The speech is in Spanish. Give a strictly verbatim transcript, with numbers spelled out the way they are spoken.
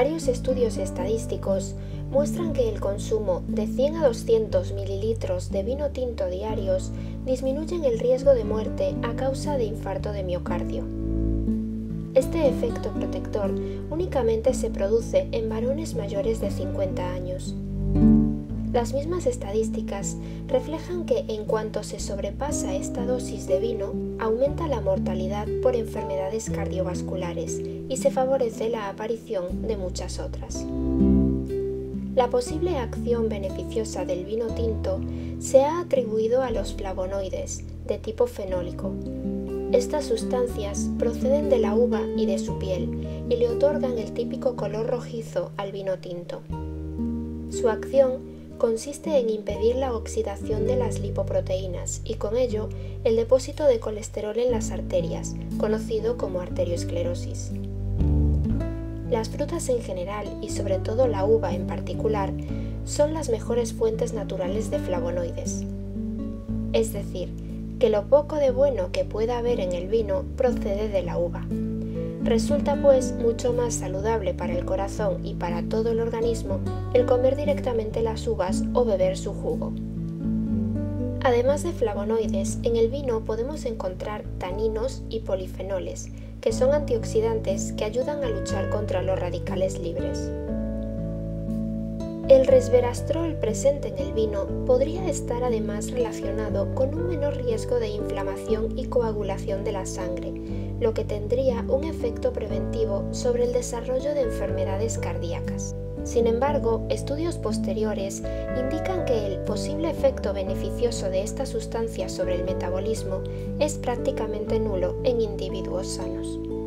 Varios estudios estadísticos muestran que el consumo de cien a doscientos mililitros de vino tinto diarios disminuyen el riesgo de muerte a causa de infarto de miocardio. Este efecto protector únicamente se produce en varones mayores de cincuenta años. Las mismas estadísticas reflejan que en cuanto se sobrepasa esta dosis de vino, aumenta la mortalidad por enfermedades cardiovasculares y se favorece la aparición de muchas otras. La posible acción beneficiosa del vino tinto se ha atribuido a los flavonoides, de tipo fenólico. Estas sustancias proceden de la uva y de su piel y le otorgan el típico color rojizo al vino tinto. Su acción consiste en impedir la oxidación de las lipoproteínas y con ello el depósito de colesterol en las arterias, conocido como arteriosclerosis. Las frutas en general y sobre todo la uva en particular son las mejores fuentes naturales de flavonoides. Es decir, que lo poco de bueno que pueda haber en el vino procede de la uva. Resulta pues mucho más saludable para el corazón y para todo el organismo el comer directamente las uvas o beber su jugo. Además de flavonoides, en el vino podemos encontrar taninos y polifenoles, que son antioxidantes que ayudan a luchar contra los radicales libres. El resveratrol presente en el vino podría estar además relacionado con un menor riesgo de inflamación y coagulación de la sangre, lo que tendría un efecto preventivo sobre el desarrollo de enfermedades cardíacas. Sin embargo, estudios posteriores indican que el posible efecto beneficioso de esta sustancia sobre el metabolismo es prácticamente nulo en individuos sanos.